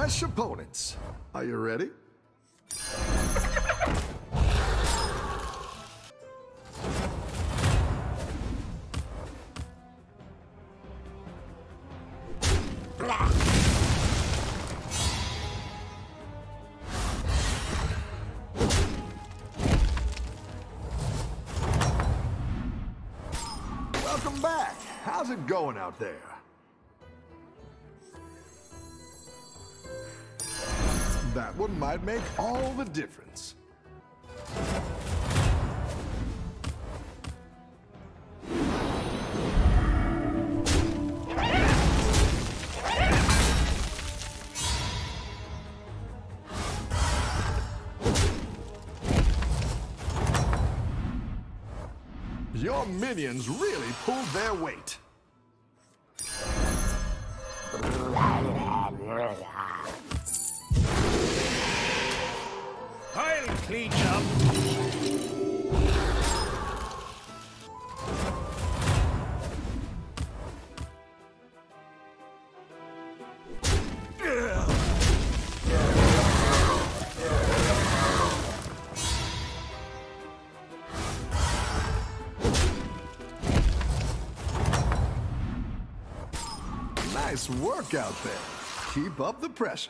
fresh opponents. Are you ready? Welcome back. How's it going out there? That one might make all the difference. Your minions really pulled their weight. I'll clean up. Nice work out there. Keep up the pressure.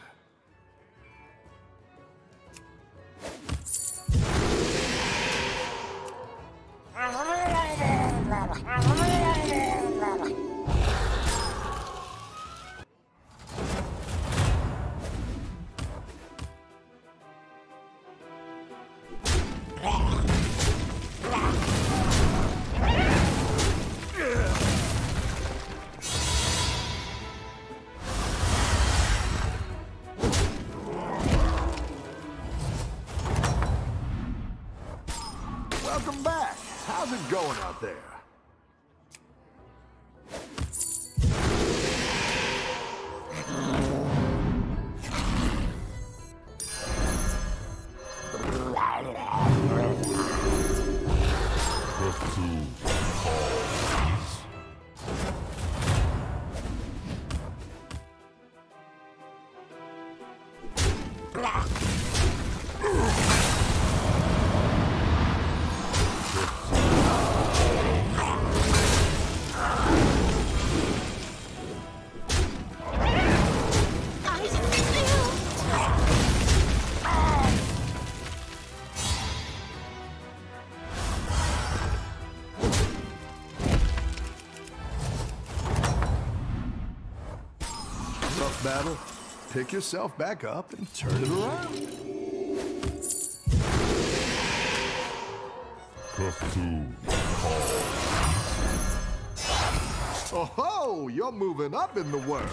Welcome back. How's it going out there? Rough battle. Pick yourself back up and turn it around. Oh ho! You're moving up in the world.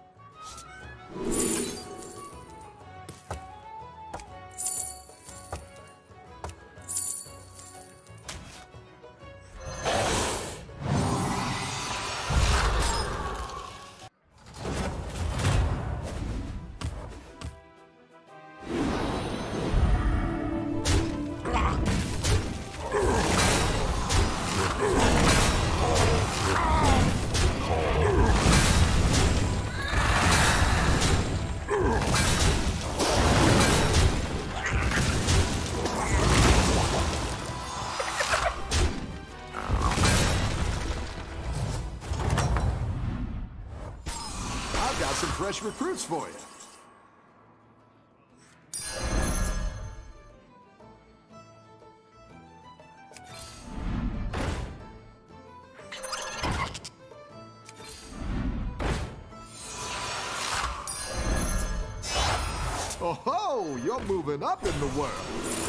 I've got some fresh recruits for you. Oh ho! You're moving up in the world.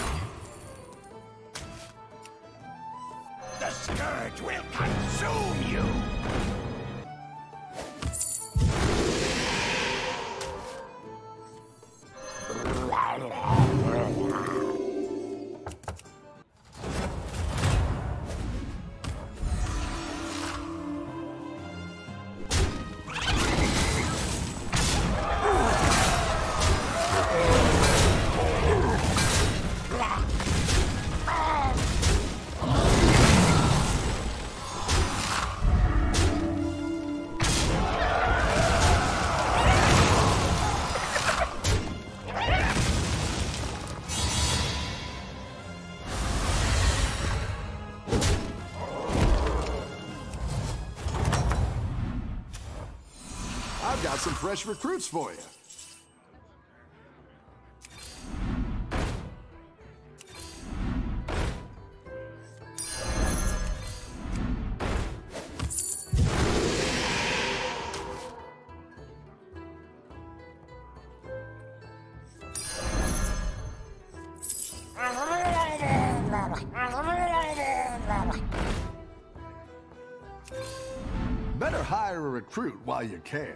The scourge will consume you. got some fresh recruits for you. Better hire a recruit while you can.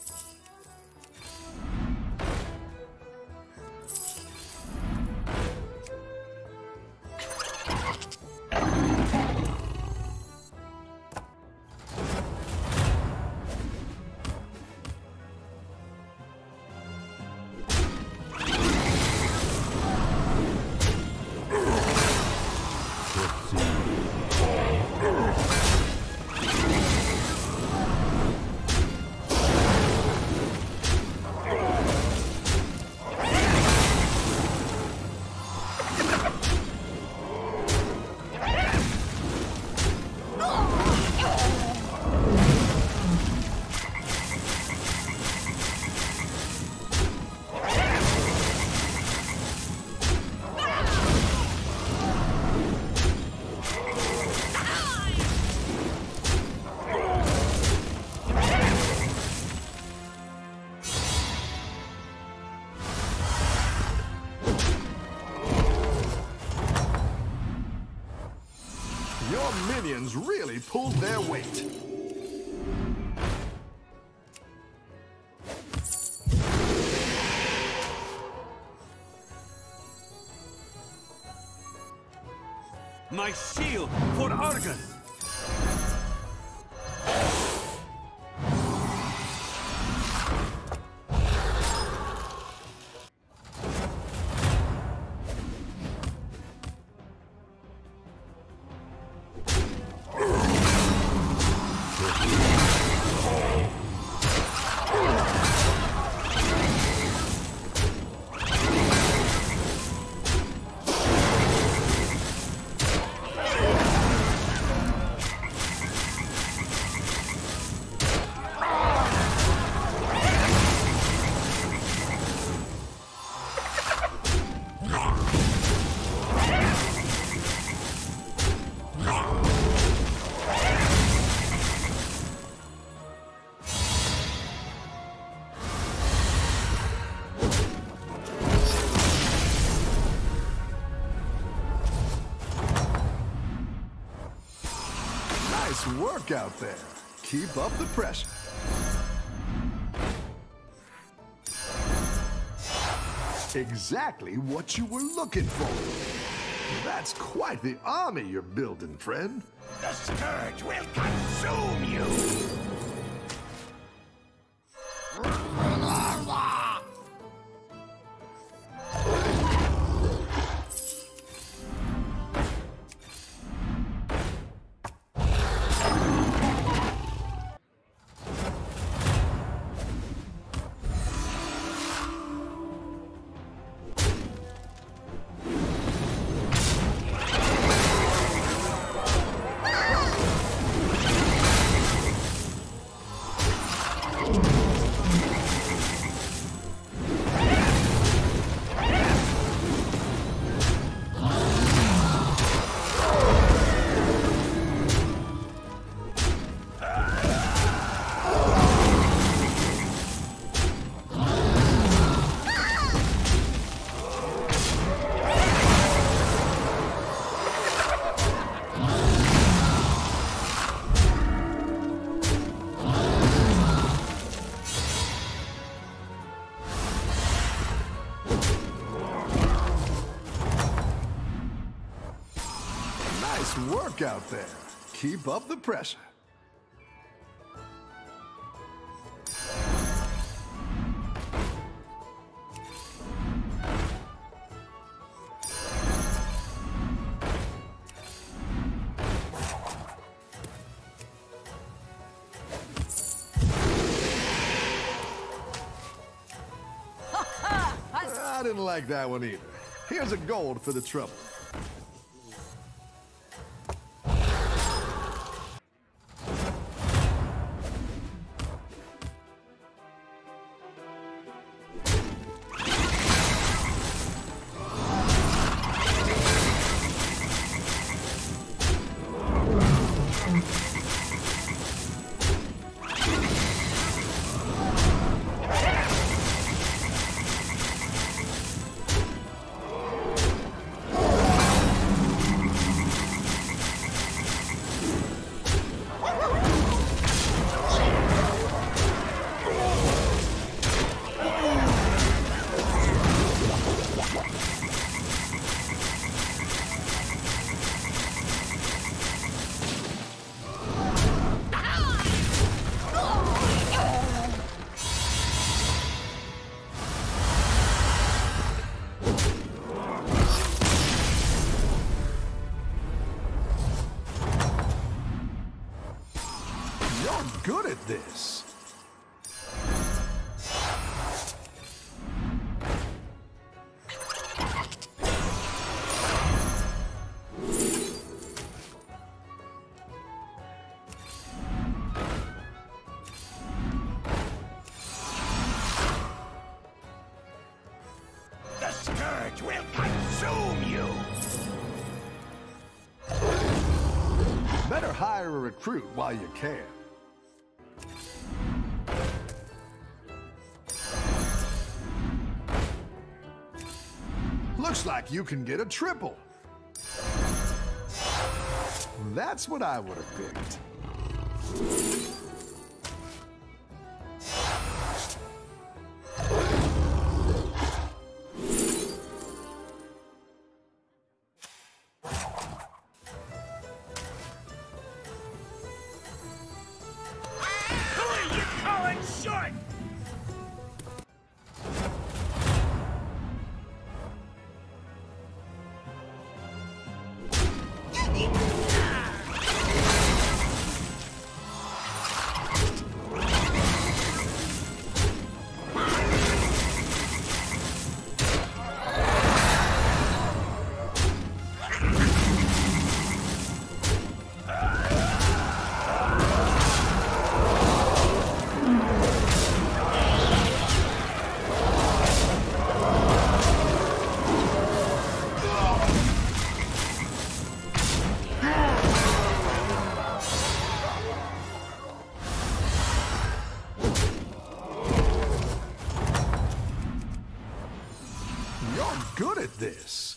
Your minions really pulled their weight. My shield for Argus! Nice work out there. Keep up the pressure. Exactly what you were looking for. That's quite the army you're building, friend. The Scourge will consume you! Nice work out there. Keep up the pressure. I didn't like that one either. Here's a gold for the trouble. this. The Scourge will consume you! Better hire a recruit while you can. Looks like you can get a triple. That's what I would have picked. Who are you calling short? You're good at this.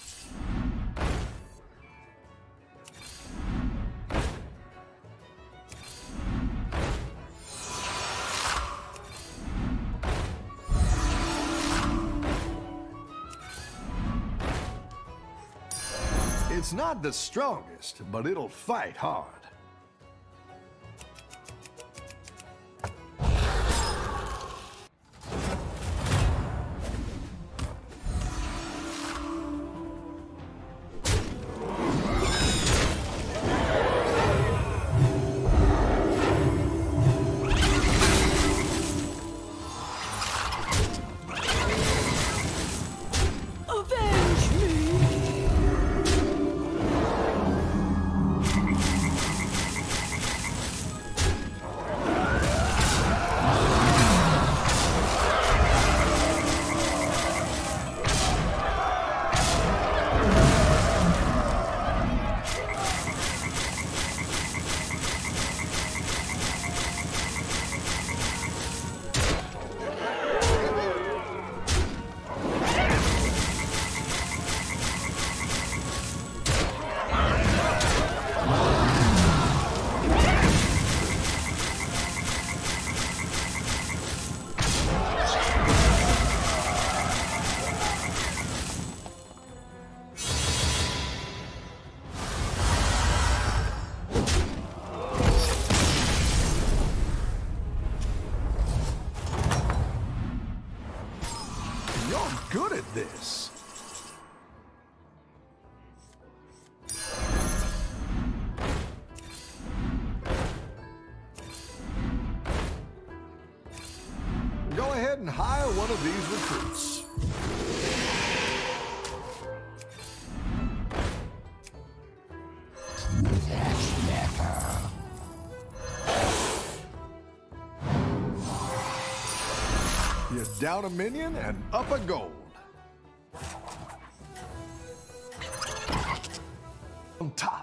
It's not the strongest, but it'll fight hard. Avenge me! You're good at this. Go ahead and hire one of these recruits. You're down a minion and up a gold. On top.